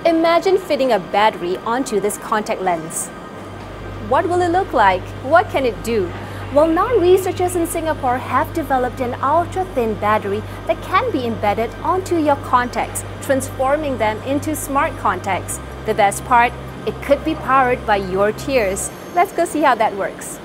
Imagine fitting a battery onto this contact lens. What will it look like? What can it do? Well, now researchers in Singapore have developed an ultra-thin battery that can be embedded onto your contacts, transforming them into smart contacts. The best part, it could be powered by your tears. Let's go see how that works.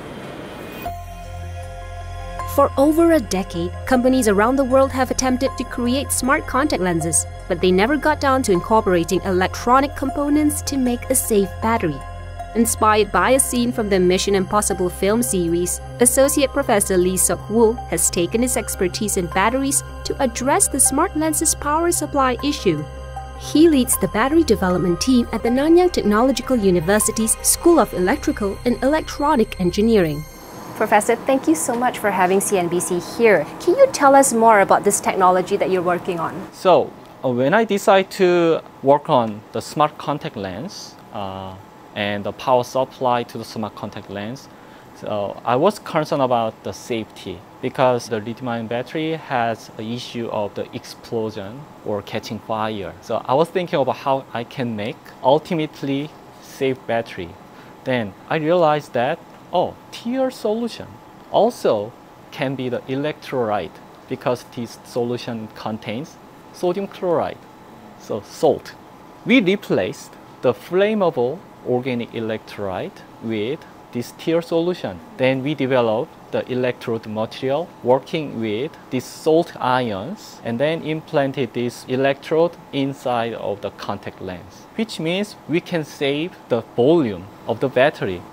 For over a decade, companies around the world have attempted to create smart contact lenses, but they never got down to incorporating electronic components to make a safe battery. Inspired by a scene from the Mission Impossible film series, Associate Professor Lee Seok Woo has taken his expertise in batteries to address the smart lens's power supply issue. He leads the battery development team at the Nanyang Technological University's School of Electrical and Electronic Engineering. Professor, thank you so much for having CNBC here. Can you tell us more about this technology that you're working on? So, when I decided to work on the smart contact lens and the power supply to the smart contact lens, so I was concerned about the safety because the lithium-ion battery has an issue of the explosion or catching fire. So I was thinking about how I can make ultimately safe battery. Then I realized that tear solution also can be the electrolyte because this solution contains sodium chloride, so salt. We replaced the flammable organic electrolyte with this tear solution. Then we developed the electrode material working with these salt ions and then implanted this electrode inside of the contact lens, which means we can save the volume of the battery.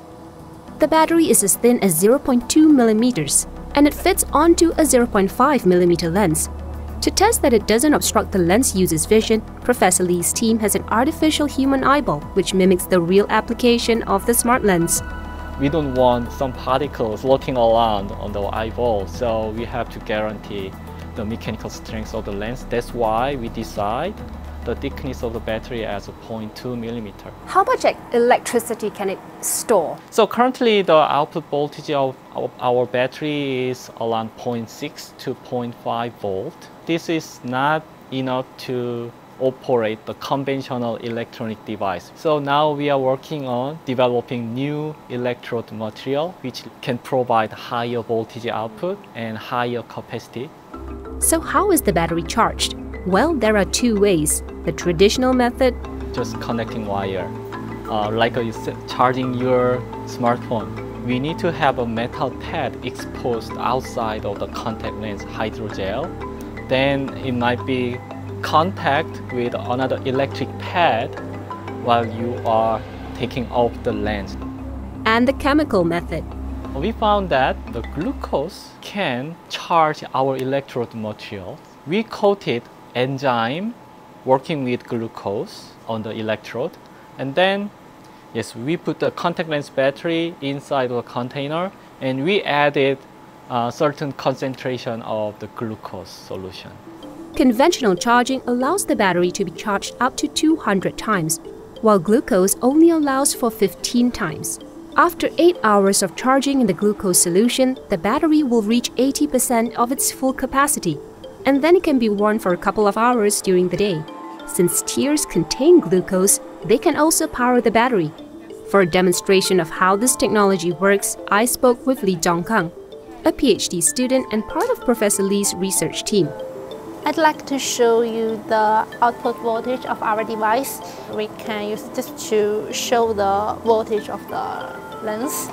The battery is as thin as 0.2 millimeters, and it fits onto a 0.5 millimeter lens. To test that it doesn't obstruct the lens user's vision, Professor Lee's team has an artificial human eyeball which mimics the real application of the smart lens. We don't want some particles floating around on the eyeball, so we have to guarantee the mechanical strength of the lens. That's why we decide the thickness of the battery as a 0.2 millimeter. How much electricity can it store? So currently the output voltage of our battery is around 0.6 to 0.5 volt. This is not enough to operate the conventional electronic device. So now we are working on developing new electrode material which can provide higher voltage output and higher capacity. So how is the battery charged? Well, there are two ways. The traditional method, just connecting wire, like charging your smartphone. We need to have a metal pad exposed outside of the contact lens hydrogel. Then it might be contact with another electric pad while you are taking off the lens. And the chemical method. We found that the glucose can charge our electrode material. We coated enzyme working with glucose on the electrode, and then we put the contact lens battery inside the container and we added a certain concentration of the glucose solution. Conventional charging allows the battery to be charged up to 200 times, while glucose only allows for 15 times. After 8 hours of charging in the glucose solution, the battery will reach 80% of its full capacity, and then it can be worn for a couple of hours during the day. Since tears contain glucose, they can also power the battery. For a demonstration of how this technology works, I spoke with Lee Seok Woo, a PhD student and part of Professor Lee's research team. I'd like to show you the output voltage of our device. We can use this to show the voltage of the lens.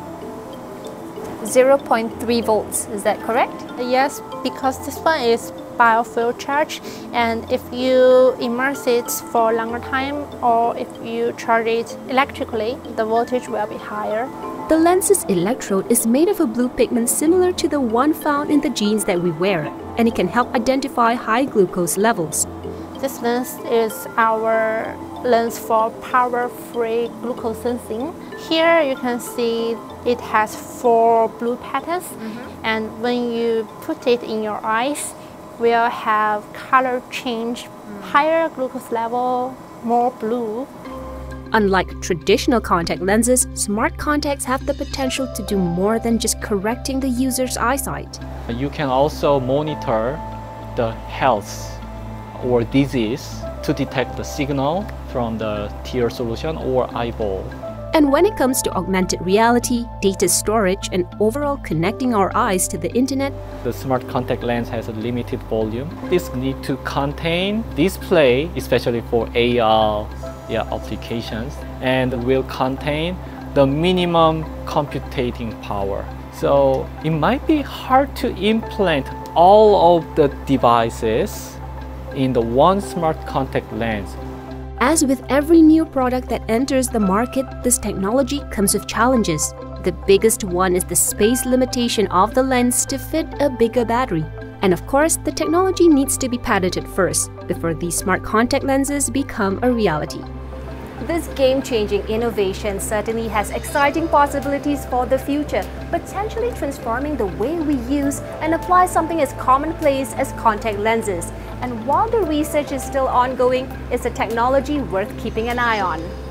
0.3 volts, is that correct? Yes, because this one is biofuel charge, and if you immerse it for a longer time or if you charge it electrically, the voltage will be higher. The lens's electrode is made of a blue pigment similar to the one found in the jeans that we wear, and it can help identify high glucose levels. This lens is our lens for power-free glucose sensing. Here you can see it has 4 blue patterns, and when you put it in your eyes, will have color change, higher glucose level, more blue. Unlike traditional contact lenses, smart contacts have the potential to do more than just correcting the user's eyesight. You can also monitor the health or disease to detect the signal from the tear solution or eyeball. And when it comes to augmented reality, data storage, and overall connecting our eyes to the internet, the smart contact lens has a limited volume. This need to contain display, especially for AR applications, and will contain the minimum computing power. So it might be hard to implant all of the devices in the one smart contact lens. As with every new product that enters the market, this technology comes with challenges. The biggest one is the space limitation of the lens to fit a bigger battery. And of course, the technology needs to be patented first before these smart contact lenses become a reality. This game-changing innovation certainly has exciting possibilities for the future, potentially transforming the way we use and apply something as commonplace as contact lenses. And while the research is still ongoing, it's a technology worth keeping an eye on.